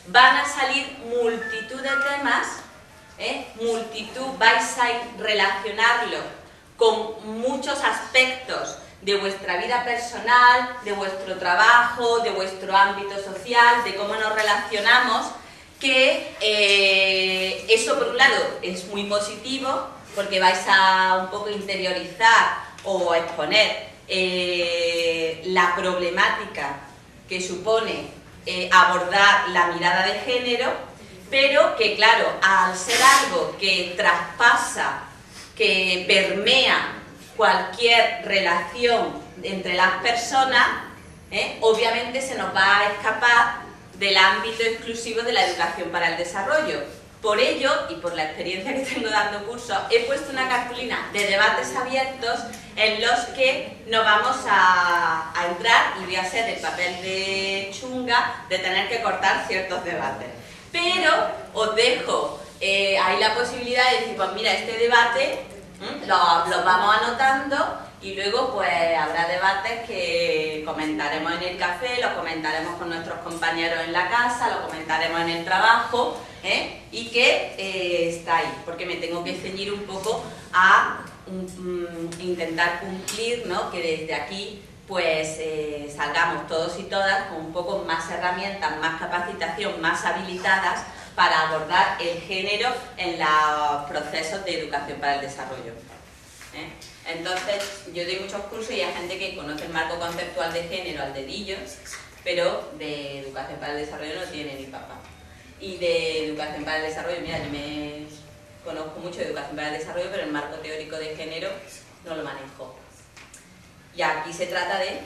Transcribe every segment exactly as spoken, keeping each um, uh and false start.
van a salir multitud de temas, ¿eh? multitud, vais a relacionarlo con muchos aspectos de vuestra vida personal, de vuestro trabajo, de vuestro ámbito social, de cómo nos relacionamos, que eh, eso por un lado es muy positivo porque vais a un poco interiorizar o a exponer eh, la problemática que supone eh, abordar la mirada de género, pero que claro, al ser algo que traspasa, que permea cualquier relación entre las personas, ¿eh? obviamente se nos va a escapar del ámbito exclusivo de la educación para el desarrollo. Por ello, y por la experiencia que tengo dando cursos, he puesto una cartulina de debates abiertos en los que nos vamos a, a entrar, y voy a ser el papel de chunga de tener que cortar ciertos debates. Pero os dejo eh, ahí la posibilidad de decir, pues mira, este debate Lo, lo vamos anotando y luego pues habrá debates que comentaremos en el café, lo comentaremos con nuestros compañeros en la casa, lo comentaremos en el trabajo, ¿eh? y que eh, está ahí, porque me tengo que ceñir un poco a um, intentar cumplir, ¿no? que desde aquí pues eh, salgamos todos y todas con un poco más herramientas, más capacitación, más habilitadas para abordar el género en los procesos de educación para el desarrollo. ¿Eh? Entonces, yo doy muchos cursos y hay gente que conoce el marco conceptual de género al dedillo, pero de educación para el desarrollo no tiene ni papá. Y de educación para el desarrollo, mira, yo me conozco mucho de educación para el desarrollo, pero el marco teórico de género no lo manejo. Y aquí se trata de,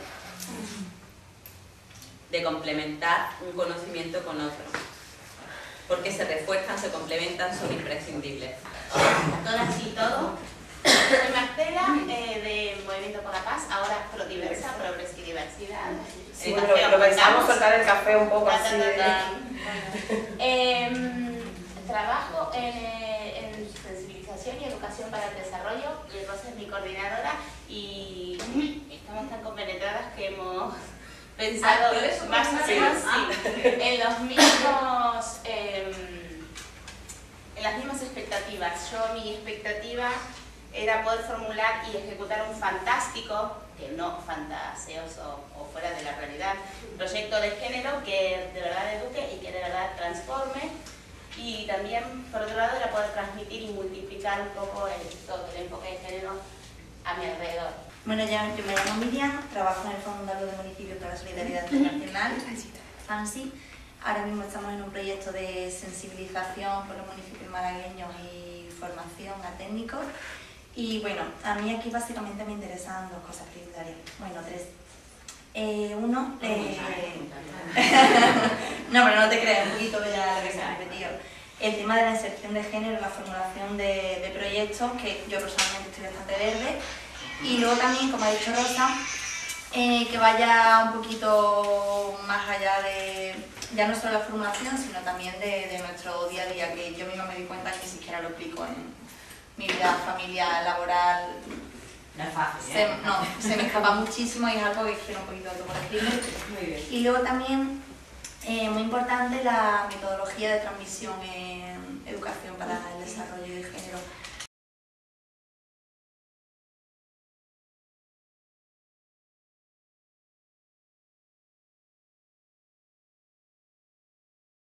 de complementar un conocimiento con otro, porque se refuerzan, se complementan, son imprescindibles. Todas y todo. Soy Marcela, eh, de Movimiento por la Paz, ahora Prodiversa, Progreso y Diversidad. Sí, bueno, lo, lo pensamos soltar el café un poco así. Ta, ta, ta, ta. Eh, trabajo en, en sensibilización y educación para el desarrollo, y Rosa es mi coordinadora, y estamos tan compenetradas que hemos pensado ah, más o menos sí, en los mismos eh, en las mismas expectativas. Yo, mi expectativa era poder formular y ejecutar un fantástico, que no fantaseoso o fuera de la realidad, proyecto de género que de verdad eduque y que de verdad transforme, y también por otro lado era poder transmitir y multiplicar un poco el, todo el enfoque de género a mi alrededor. Bueno, ya me llamo Miriam, trabajo en el Fondo Andaluz de Municipios para la Solidaridad Internacional, FANSI. Ahora mismo estamos en un proyecto de sensibilización por los municipios malagueños y formación a técnicos. Y bueno, a mí aquí básicamente me interesan dos cosas prioritarias. Bueno, tres. Eh, uno, eh... no, pero no te creas, un poquito de ya lo que se ha repetido. El tema de la inserción de género, la formulación de, de proyectos, que yo personalmente estoy bastante verde. Y luego también, como ha dicho Rosa, eh, que vaya un poquito más allá de, ya no solo la formulación, sino también de, de nuestro día a día, que yo misma me di cuenta que ni siquiera lo aplico en mi vida familiar, laboral. No es fácil, se, ¿eh? No, se me escapa muchísimo y es algo que quiero un poquito autocorregirme. Muy bien. Y luego también, eh, muy importante, la metodología de transmisión en educación para el desarrollo de género.